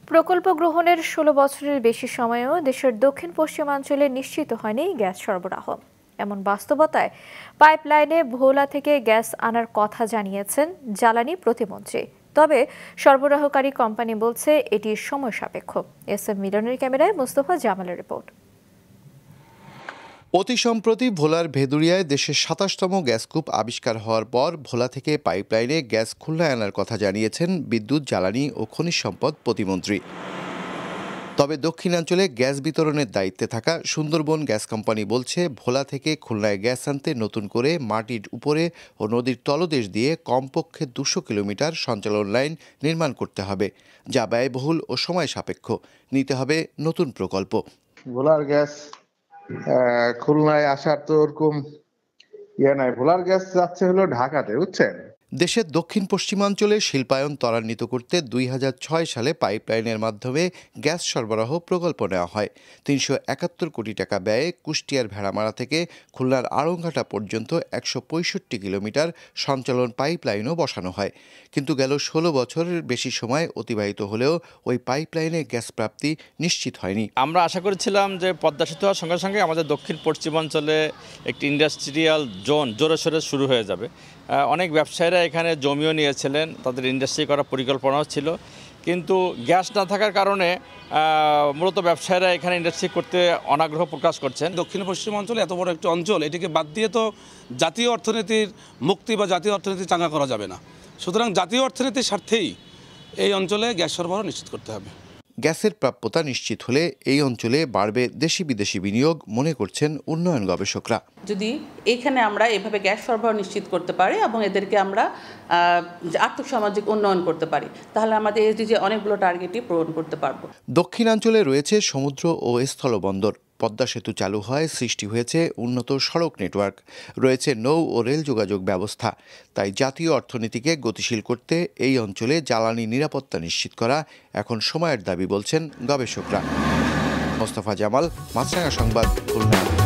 প্রকল্প গ্রহণের ১৬ বছরের বেশি সময়েও দেশের দক্ষিণ পশ্চিমাঞ্চলে নিশ্চিত হয়নি গ্যাস সরবরাহ। এমন বাস্তবতায় পাইপলাইনে ভোলা থেকে গ্যাস আনার কথা জানিয়েছেন জ্বালানি প্রতিমন্ত্রী। তবে সরবরাহকারী কোম্পানি বলছে এটি সময় সাপেক্ষ। এস এম মিলনের ক্যামেরায় মোস্তফা জামালের রিপোর্ট। অতি সম্প্রতি ভোলার ভেদুরিয়ায় দেশের ২৭তম গ্যাসকূপ আবিষ্কার হওয়ার পর ভোলা থেকে পাইপলাইনে গ্যাস খুলনায় আনার কথা জানিয়েছেন বিদ্যুৎ, জ্বালানি ও খনিজ সম্পদ প্রতিমন্ত্রী। তবে দক্ষিণাঞ্চলে গ্যাস বিতরণের দায়িত্বে থাকা সুন্দরবন গ্যাস কোম্পানি বলছে, ভোলা থেকে খুলনায় গ্যাস আনতে নতুন করে মাটির উপরে ও নদীর তলদেশ দিয়ে কমপক্ষে ২০০ কিলোমিটার সঞ্চালন লাইন নির্মাণ করতে হবে, যা ব্যয়বহুল ও সময় সাপেক্ষ। নিতে হবে নতুন প্রকল্প। ভোলার গ্যাস খুলনায় আসার তো ওরকম নাই। ভোলার গ্যাস যাচ্ছে হলো ঢাকাতে, বুঝছেন। দেশের দক্ষিণ পশ্চিমাঞ্চলে শিল্পায়ন ত্বরান্বিত করতে ২০০৬ সালে পাইপলাইনের মাধ্যমে গ্যাস সরবরাহ প্রকল্প নেওয়া হয়। ৩৭১ কোটি টাকা ব্যয়ে কুষ্টিয়ার ভেড়ামারা থেকে খুলনার আড়ংঘাটা পর্যন্ত ১৬৫ কিলোমিটার সঞ্চালন পাইপলাইনও বসানো হয়। কিন্তু গেল ১৬ বছরের বেশি সময় অতিবাহিত হলেও ওই পাইপলাইনে গ্যাস প্রাপ্তি নিশ্চিত হয়নি। আমরা আশা করেছিলাম যে পদ্মা সেতু হওয়ার সঙ্গে সঙ্গে আমাদের দক্ষিণ পশ্চিমাঞ্চলে একটি ইন্ডাস্ট্রিয়াল জোন জোরে সোরে শুরু হয়ে যাবে। অনেক ব্যবসায়ীরা এখানে জমিও নিয়েছিলেন, তাদের ইন্ডাস্ট্রি করার পরিকল্পনাও ছিল, কিন্তু গ্যাস না থাকার কারণে মূলত ব্যবসায়ীরা এখানে ইন্ডাস্ট্রি করতে অনাগ্রহ প্রকাশ করছেন। দক্ষিণ পশ্চিমাঞ্চলে এত বড় একটি অঞ্চল, এটিকে বাদ দিয়ে তো জাতীয় অর্থনীতির মুক্তি বা জাতীয় অর্থনীতি চাঙ্গা করা যাবে না। সুতরাং জাতীয় অর্থনীতির স্বার্থেই এই অঞ্চলে গ্যাস সরবরাহ নিশ্চিত করতে হবে। গ্যাসের প্রাপ্যতা নিশ্চিত হলে এই অঞ্চলে বাড়বে দেশি বিদেশি বিনিয়োগ, মনে করছেন উন্নয়ন গবেষকরা। যদি এখানে আমরা এভাবে গ্যাস সরবরাহ নিশ্চিত করতে পারি এবং এদেরকে আমরা আর্থিক সামাজিক উন্নয়ন করতে পারি, তাহলে আমাদের এসডিজি অনেকগুলো টার্গেটই পূরণ করতে পারবো। দক্ষিণাঞ্চলে রয়েছে সমুদ্র ও স্থলবন্দর, পদ্মা সেতু চালু হয়, সৃষ্টি হয়েছে উন্নত সড়ক নেটওয়ার্ক, রয়েছে নৌ ও রেল যোগাযোগ ব্যবস্থা। তাই জাতীয় অর্থনীতিকে গতিশীল করতে এই অঞ্চলে জ্বালানি নিরাপত্তা নিশ্চিত করা এখন সময়ের দাবি বলছেন গবেষকরা। মোস্তফা জামাল, মাছরাঙা সংবাদ, খুলনা।